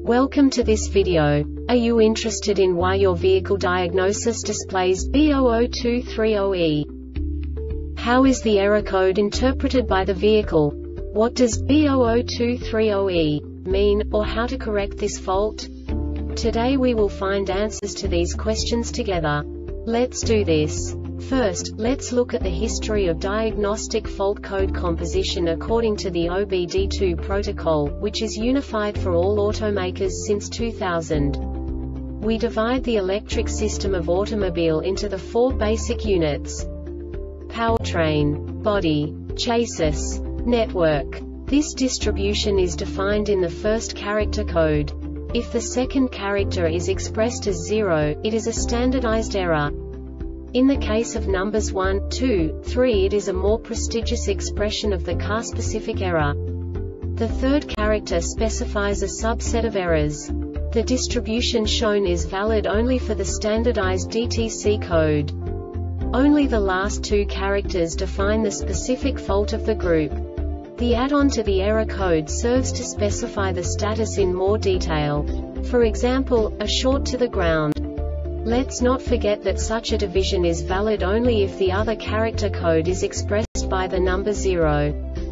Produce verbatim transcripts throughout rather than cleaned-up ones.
Welcome to this video. Are you interested in why your vehicle diagnosis displays B zero zero two three zero E? How is the error code interpreted by the vehicle? What does B zero zero two three zero E mean, or how to correct this fault? Today we will find answers to these questions together. Let's do this. First, let's look at the history of diagnostic fault code composition according to the O B D two protocol, which is unified for all automakers since two thousand. We divide the electric system of automobile into the four basic units: powertrain, body, chassis, network. This distribution is defined in the first character code. If the second character is expressed as zero, it is a standardized error. In the case of numbers one, two, three, it is a more prestigious expression of the car-specific error. The third character specifies a subset of errors. The distribution shown is valid only for the standardized D T C code. Only the last two characters define the specific fault of the group. The add-on to the error code serves to specify the status in more detail. For example, a short to the ground. Let's not forget that such a division is valid only if the other character code is expressed by the number zero.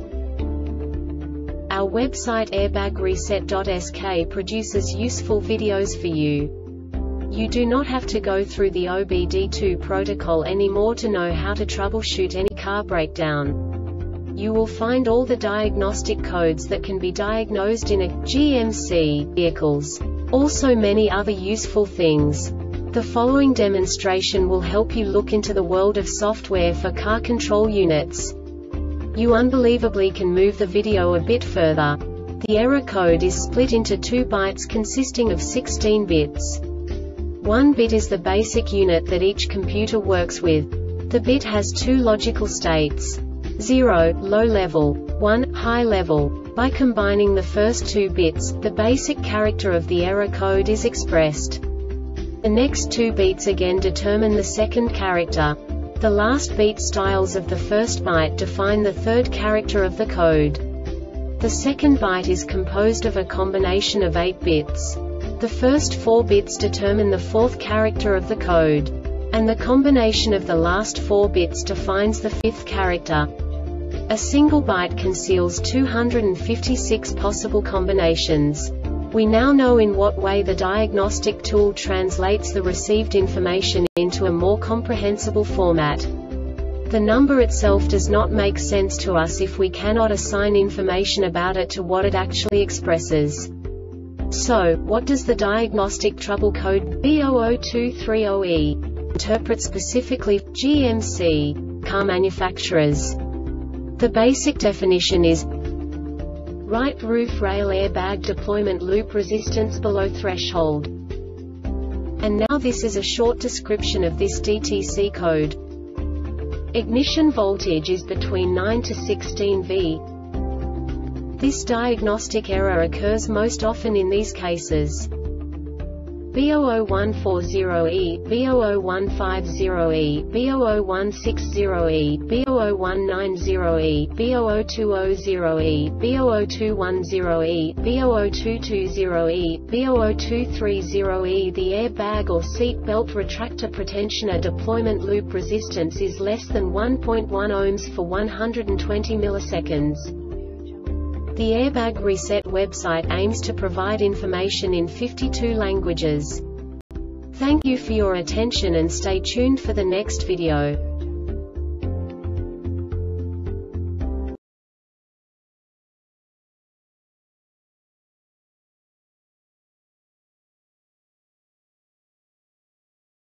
Our website airbag reset dot S K produces useful videos for you. You do not have to go through the O B D two protocol anymore to know how to troubleshoot any car breakdown. You will find all the diagnostic codes that can be diagnosed in a G M C vehicles. Also many other useful things. The following demonstration will help you look into the world of software for car control units. You unbelievably can move the video a bit further. The error code is split into two bytes consisting of sixteen bits. One bit is the basic unit that each computer works with. The bit has two logical states: zero, low level, one, high level. By combining the first two bits, the basic character of the error code is expressed. The next two beats again determine the second character. The last beat styles of the first byte define the third character of the code. The second byte is composed of a combination of eight bits. The first four bits determine the fourth character of the code. And the combination of the last four bits defines the fifth character. A single byte conceals two hundred fifty-six possible combinations. We now know in what way the diagnostic tool translates the received information into a more comprehensible format. The number itself does not make sense to us if we cannot assign information about it to what it actually expresses. So, what does the diagnostic trouble code B zero zero two three zero E interpret specifically for G M C car manufacturers? The basic definition is right roof rail airbag deployment loop resistance below threshold. And now this is a short description of this D T C code. Ignition voltage is between nine to sixteen volts. This diagnostic error occurs most often in these cases: B zero zero one four zero E, B zero zero one five zero E, B zero zero one six zero E, B zero zero one nine zero E, B zero zero two zero zero E, B zero zero two one zero E, B zero zero two two zero E, B zero zero two three zero E. The airbag or seat belt retractor pretensioner deployment loop resistance is less than one point one ohms for one hundred twenty milliseconds. The Airbag Reset website aims to provide information in fifty-two languages. Thank you for your attention and stay tuned for the next video.